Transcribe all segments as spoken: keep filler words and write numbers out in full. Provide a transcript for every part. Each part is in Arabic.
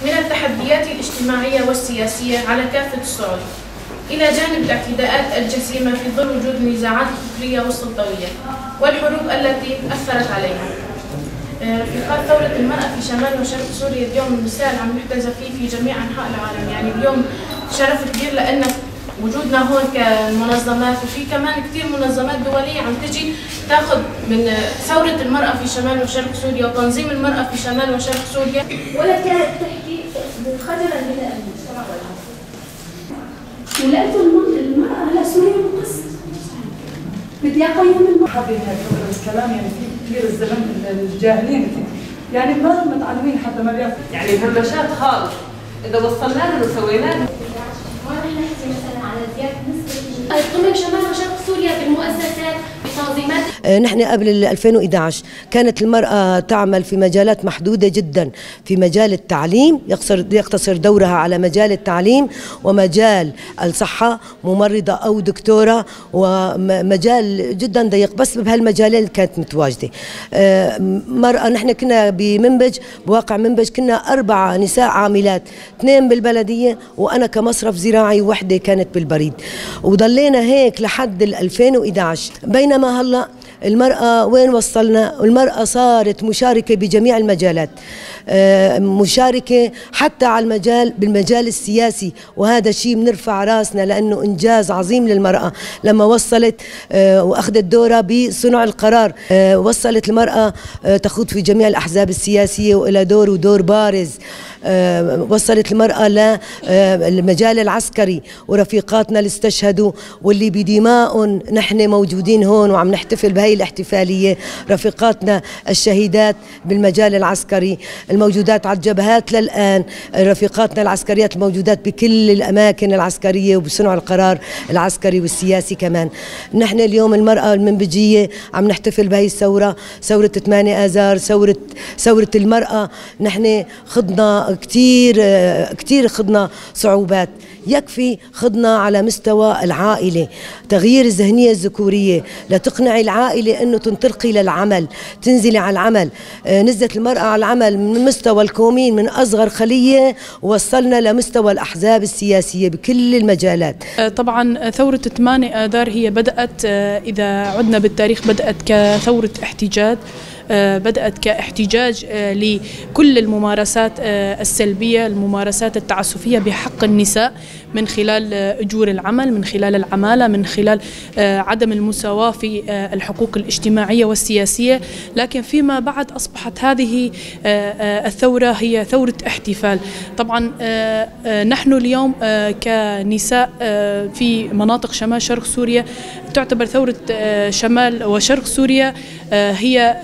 من التحديات الاجتماعية والسياسية على كافة الصعد، إلى جانب الاعتداءات الجسيمة في ظل وجود النزاعات الفكرية والسلطوية والحروب التي أثرت عليها. رفيقات، ثورة المرأة في شمال وشرق سوريا اليوم مثال عم نحتذى فيه في جميع أنحاء العالم، يعني اليوم شرف كبير لأن وجودنا هون كمنظمات، وفي كمان كثير منظمات دولية عم تجي تاخذ من ثورة المرأة في شمال وشرق سوريا وتنظيم المرأة في شمال وشرق سوريا. ولا كانت تحكي خجلا من الأمن ولقيتوا المرأة هلا سوريا مقص بدي أقيم المرأة. حابين الكلام يعني في كثير الزلمه الجاهلين يعني ما متعلمين حتى ما بيعرفوا يعني هرمشات خالص اذا وصلنا له وسوينا له. ما رح نحكي مثلا على زياده نسبه ضمن شمال وشرق سوريا بالمؤسسات بتنظيمات. نحن قبل ألفين وإحدى عشر كانت المرأة تعمل في مجالات محدودة جدا، في مجال التعليم يقصر يقتصر دورها على مجال التعليم ومجال الصحة، ممرضة أو دكتورة، ومجال جدا ضيق، بس بهالمجالين كانت متواجدة. مرأة نحن كنا بمنبج، بواقع منبج كنا أربعة نساء عاملات، اثنين بالبلدية وأنا كمصرف زراعي وحدة كانت بالبريد، وضلينا هيك لحد ألفين وإحدى عشر. بينما هلا المرأة وين وصلنا؟ المرأة صارت مشاركة بجميع المجالات، مشاركة حتى على المجال بالمجال السياسي، وهذا شيء بنرفع راسنا لأنه إنجاز عظيم للمرأة لما وصلت وأخذت دورها بصنع القرار. وصلت المرأة تخوض في جميع الأحزاب السياسية وإلى دور ودور بارز. وصلت المرأة للمجال العسكري، ورفيقاتنا اللي استشهدوا واللي بدماء نحن موجودين هون وعم نحتفل بهي الاحتفالية، رفيقاتنا الشهيدات بالمجال العسكري الموجودات على الجبهات للآن، رفيقاتنا العسكريات الموجودات بكل الأماكن العسكرية وبصنع القرار العسكري والسياسي كمان. نحن اليوم المرأة المنبجية عم نحتفل بهي الثورة، ثورة ثمانية آذار، ثورة ثورة المرأة. نحن خضنا كثير كثير خضنا صعوبات، يكفي خضنا على مستوى العائلة، تغيير الذهنية الذكورية لتقنع العائلة أنه تنطلقي للعمل، تنزلي على العمل. نزلت المرأة على العمل من مستوى الكومين من أصغر خلية، ووصلنا لمستوى الأحزاب السياسية بكل المجالات. طبعا ثورة ثمانية آذار هي بدأت، إذا عدنا بالتاريخ، بدأت كثورة احتجاج، بدأت كاحتجاج لكل الممارسات السلبية، الممارسات التعسفية بحق النساء من خلال أجور العمل، من خلال العمالة، من خلال عدم المساواة في الحقوق الاجتماعية والسياسية. لكن فيما بعد أصبحت هذه الثورة هي ثورة احتفال. طبعا نحن اليوم كنساء في مناطق شمال شرق سوريا تعتبر ثورة شمال وشرق سوريا هي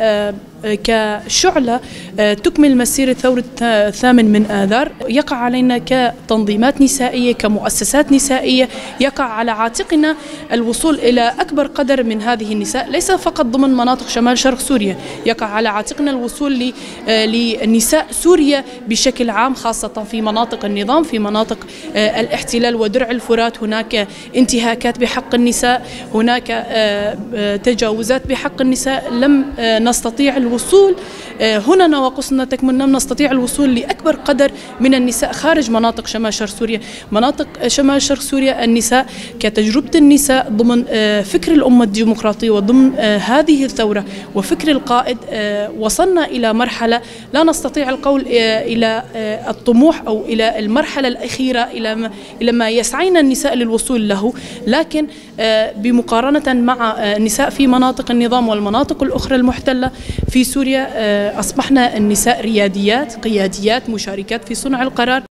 كشعلة تكمل مسيرة ثورة الثامن من آذار. يقع علينا كتنظيمات نسائية، كمؤسسات نسائية، يقع على عاتقنا الوصول إلى أكبر قدر من هذه النساء، ليس فقط ضمن مناطق شمال شرق سوريا، يقع على عاتقنا الوصول لنساء سوريا بشكل عام، خاصة في مناطق النظام، في مناطق الاحتلال ودرع الفرات. هناك انتهاكات بحق النساء، هناك تجاوزات بحق النساء، لم نستطيع الوصول هنا نواقصنا تكمن، لم نستطيع الوصول لأكبر قدر من النساء خارج مناطق شمال شرق سوريا. مناطق شمال شرق سوريا النساء كتجربة النساء ضمن فكر الأمة الديمقراطية وضمن هذه الثورة وفكر القائد، وصلنا إلى مرحلة لا نستطيع القول إلى الطموح أو إلى المرحلة الأخيرة إلى إلى ما يسعينا النساء للوصول له، لكن بمقارنة مع النساء في مناطق النظام والمناطق الأخرى المحتلة في سوريا أصبحنا النساء رياديات، قياديات، مشاركات في صنع القرار.